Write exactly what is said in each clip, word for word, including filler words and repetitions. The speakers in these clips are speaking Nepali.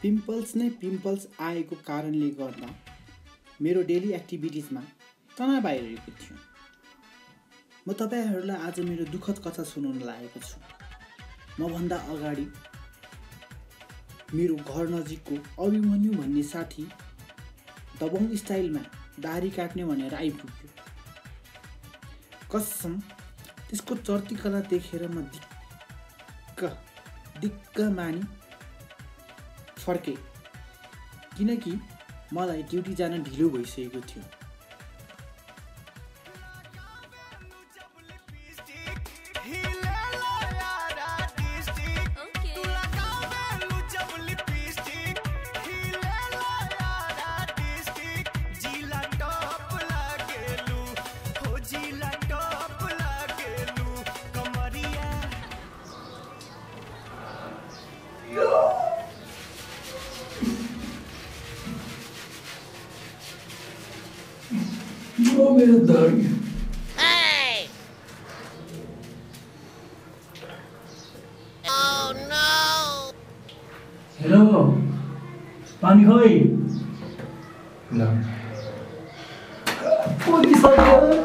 पिम्पल्स नै पिम्पल्स आएको कारणले गर्दा मेरो डेली एक्टिभिटिजमा तनाव आइरहेको थियो। म तपाईहरुलाई आज मेरो दुःखद कथा सुनाउन लागेको छु। म भन्दा अगाडि मेरो घर नजिकको अभिमन्यु भन्ने साथी दबङ स्टाइलमा दाढी काट्ने भनेर आइपुग्यो। कसम त्यसको चर्ती कला देखेर म दिक्क दिक्क मानि फर्के, किनकि मलाई ड्युटी जान ढिलो भइसकेको थियो। Oh, मेरो दाढी। Hey! Oh no! हेलो, पानी खोइ। ल। पोलिस आयो।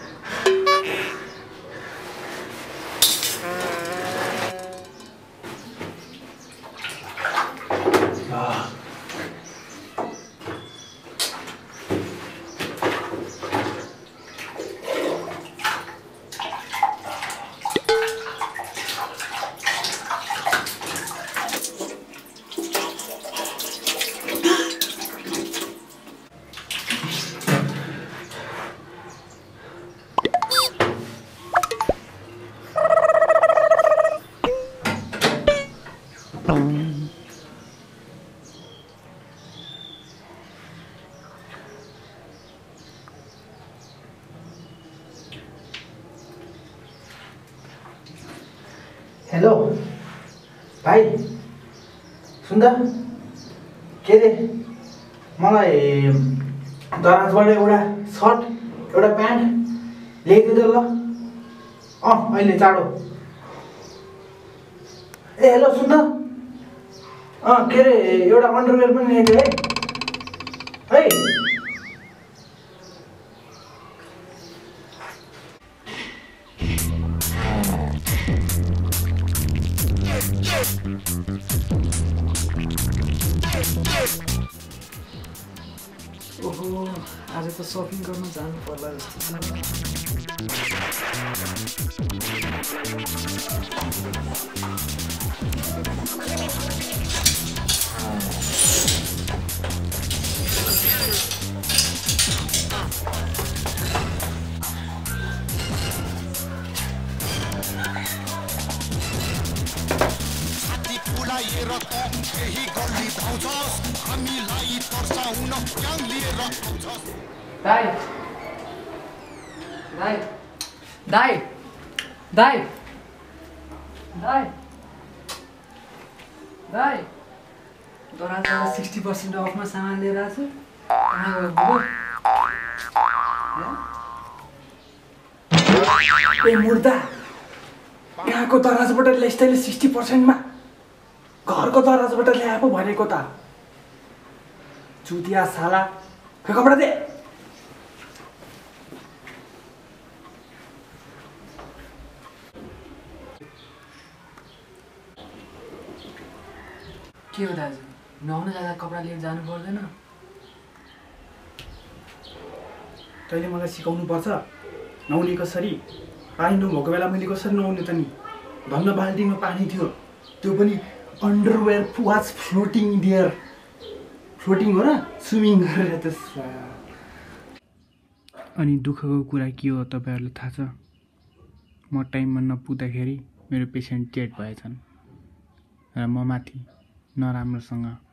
हेलो भाइ, सुन्दा के रे, मलाई दराजबाट एउटा सर्ट एउटा प्यान्ट ल्याइदिनु त ल। अँ अहिले चाँडो। ए हेलो सुन त, अँ के अरे एउटा अन्डरवेयर पनि ल्याइदियो है है। ओहो, आज त सपिङ गर्न जानु पर्ला जस्तो छ। फुलाएर त केही गल्ली धाउँछस्, हामीलाई पर्साउन क्याङ लिएर आउँछस्। दाइ दाइ दाइ दाइ दाइ दाइ दराजबाट सिक्सटी पर्सेन्ट अफमा सामान लिएर आएको छु। कहाँ गयो? ए मुर्दा, यहाँको दराजबाट ल्याइस् तैँले सिक्सटी पर्सेन्टमा, घरको दराजबाट ल्याएको भनेको त। चुतिया साला, खै कपडा दे। के हो दाजु, नुहाउन जाँदा कपडा लिएर जानु पर्दैन? तैँले मलाई सिकाउनु पर्छ नुहाउने कसरी। पानी नभएको बेला मैले कसरी नुहाउने त नि। धन्न बाल्टीमा पानी थियो, त्यो पनि underwear was floating there. Floating हो र, स्विमिङ गरेर त्यस। अनि दुःखको कुरा के हो तपाईहरुलाई थाहा छ? म टाइममा नपुग्दाखेरि मेरो पेसेन्ट डेड भएछन् र म माथि नराम्रोसँग